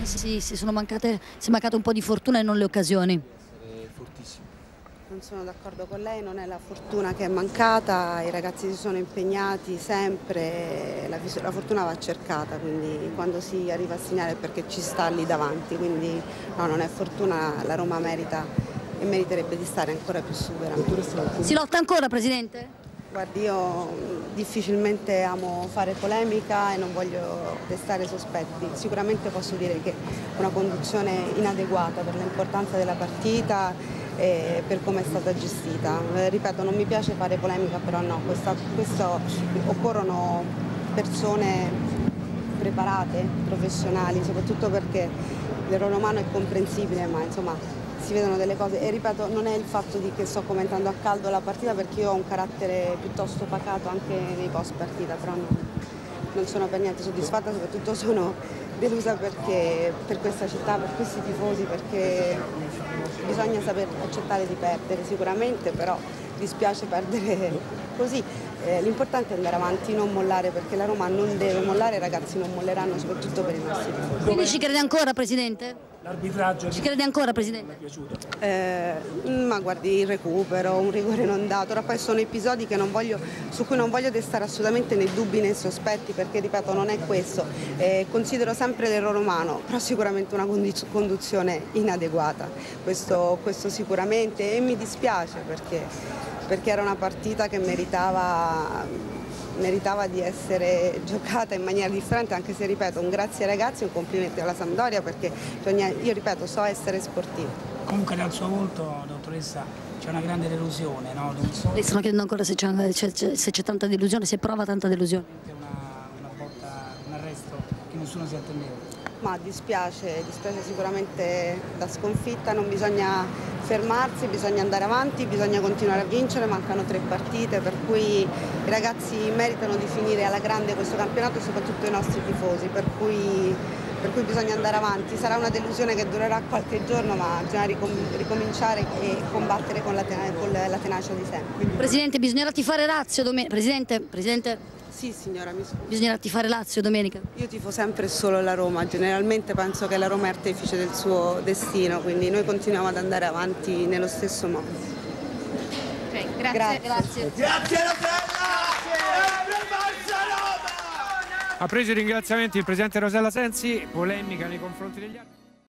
Sì, si è mancata un po' di fortuna e non le occasioni. Fortissimo. Non sono d'accordo con lei, non è la fortuna che è mancata, i ragazzi si sono impegnati sempre, la fortuna va cercata, quindi quando si arriva a segnare è perché ci sta lì davanti, quindi no, non è fortuna, la Roma merita e meriterebbe di stare ancora più su veramente. Si lotta ancora, Presidente? Guardi, io difficilmente amo fare polemica e non voglio destare sospetti. Sicuramente posso dire che è una conduzione inadeguata per l'importanza della partita e per come è stata gestita. Ripeto, non mi piace fare polemica, però no, questo occorrono persone preparate, professionali, soprattutto perché l'errore umano è comprensibile, ma insomma si vedono delle cose e ripeto non è il fatto di che sto commentando a caldo la partita perché io ho un carattere piuttosto pacato anche nei post partita, però non sono per niente soddisfatta, soprattutto sono delusa perché per questa città, per questi tifosi, perché bisogna saper accettare di perdere sicuramente, però dispiace perdere così. L'importante è andare avanti, non mollare, perché la Roma non deve mollare, i ragazzi non molleranno, soprattutto per i nostri tifosi. Quindi ci crede ancora, Presidente? L'arbitraggio Ci crede ancora, Presidente? mi è piaciuto. Ma guardi, il recupero, un rigore non dato, ora poi sono episodi che su cui non voglio destare assolutamente né dubbi né sospetti, perché ripeto non è questo, considero sempre l'errore umano, però sicuramente una conduzione inadeguata, questo sicuramente, e mi dispiace perché era una partita che meritava di essere giocata in maniera differente, anche se ripeto un grazie ai ragazzi e un complimento alla Sampdoria, perché io ripeto so essere sportiva. Comunque dal suo volto, dottoressa, c'è una grande delusione, no? Lei stanno chiedendo ancora se c'è tanta delusione, se prova tanta delusione. Una botta, un arresto che nessuno si attendeva. Ma dispiace sicuramente la sconfitta, non bisogna fermarsi, bisogna andare avanti, bisogna continuare a vincere, mancano 3 partite, per cui i ragazzi meritano di finire alla grande questo campionato e soprattutto i nostri tifosi, per cui bisogna andare avanti. Sarà una delusione che durerà qualche giorno, ma bisogna ricominciare e combattere con la tenacia di sempre. Presidente, bisognerà tifare Lazio domenica. Presidente? Sì signora, mi scusi. Bisognerà tifare Lazio domenica? Io tifo sempre solo la Roma, generalmente penso che la Roma è artefice del suo destino, quindi noi continuiamo ad andare avanti nello stesso modo. Okay, grazie. Grazie Rosella! Ha preso i ringraziamenti il presidente Rosella Sensi, polemica nei confronti degli altri.